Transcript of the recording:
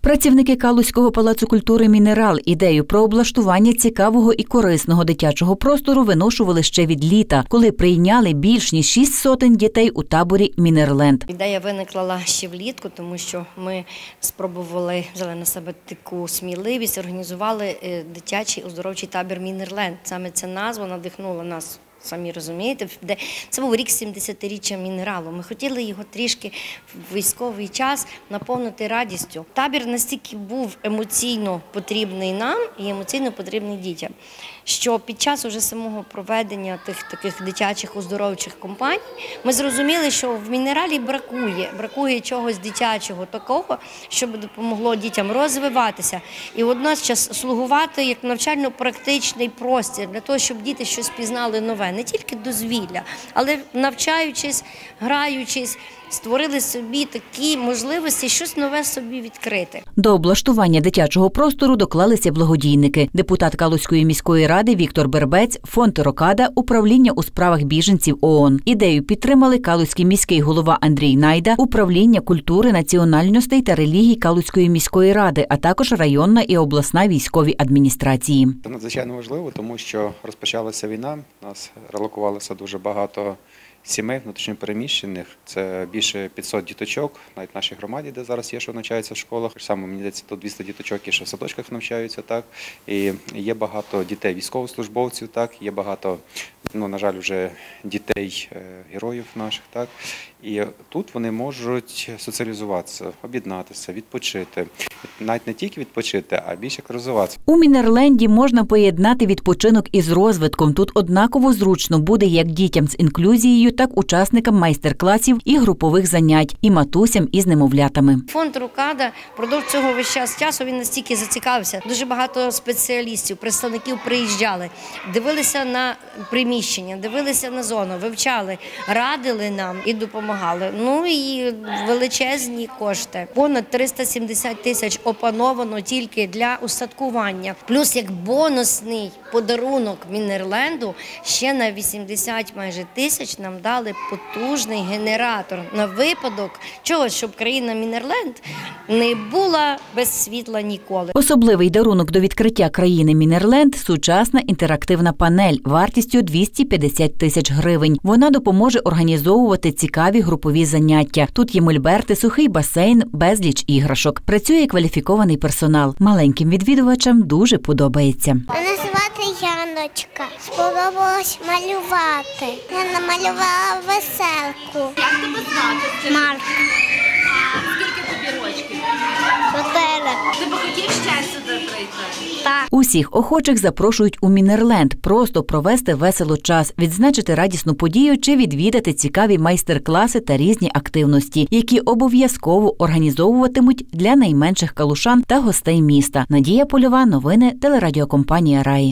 Працівники Калузького палацу культури «Мінерал» ідею про облаштування цікавого і корисного дитячого простору виношували ще від літа, коли прийняли більш ніж 600 дітей у таборі «Мінерленд». Ідея виникла ще влітку, тому що ми спробували, взяли на себе таку сміливість, організували дитячий оздоровчий табір «Мінерленд». Саме ця назва надихнула нас. Самі розумієте, це був рік 70-річчя «Мінералу». Ми хотіли його трішки в військовий час наповнити радістю. Табір настільки був емоційно потрібний нам і емоційно потрібний дітям, що під час уже самого проведення таких дитячих оздоровчих кампаній ми зрозуміли, що в «Мінералі» бракує чогось дитячого такого, щоб допомогло дітям розвиватися і водночас слугувати як навчально-практичний простір для того, щоб діти щось пізнали нове. Не тільки дозвілля, але навчаючись, граючись, створили собі такі можливості щось нове собі відкрити. До облаштування дитячого простору доклалися благодійники. Депутат Калузької міської ради Віктор Бербець, фонд «Рокада», управління у справах біженців ООН. Ідею підтримали Калузький міський голова Андрій Найда, управління культури, національностей та релігій Калузької міської ради, а також районна і обласна військові адміністрації. Це надзвичайно важливо, тому що розпочалася війна, у нас релокувалося дуже багато сімей внутрішньопереміщених, це більше 500 діточок, навіть в нашій громаді, де зараз є, що навчаються в школах. Саме, мені здається, до 200 діточок є, що в садочках навчаються, так. І є багато дітей військовослужбовців, так, є багато, на жаль, вже дітей героїв наших, так. І тут вони можуть соціалізуватися, об'єднатися, відпочити. Навіть не тільки відпочити, а більше розвиватися. У «Мінерленді» можна поєднати відпочинок із розвитком. Тут однаково зручно буде як дітям з інклюзією, так учасникам майстер-класів і групових занять, і матусям із немовлятами. Фонд «Рокада» впродовж цього весь час часу він настільки зацікавився. Дуже багато спеціалістів, представників приїжджали, дивилися на приміщення, дивилися на зону, вивчали, радили нам і допомагали. Ну і величезні кошти. Понад 370 тисяч опановано тільки для устаткування. Плюс як бонусний подарунок «Мінерленду» ще на 80 майже тисяч нам дали потужний генератор на випадок чого, щоб країна «Мінерленд» не була без світла ніколи. Особливий дарунок до відкриття країни «Мінерленд» – сучасна інтерактивна панель вартістю 250 тисяч гривень. Вона допоможе організовувати цікаві групові заняття. Тут є мольберти, сухий басейн, безліч іграшок. Працює кваліфікований персонал. Маленьким відвідувачам дуже подобається. Мене звати Яночка. Сподобалось малювати. Я намалювала веселку. Як тебе звати? Марк. А скільки тобі рочків? 4. Ти би хотів ще сюди прийти? Так. Усіх охочих запрошують у «Мінерленд» просто провести весело час, відзначити радісну подію чи відвідати цікаві майстер-класи та різні активності, які обов'язково організовуватимуть для найменших калушан та гостей міста. Надія Польова, новини телерадіокомпанія «Раї».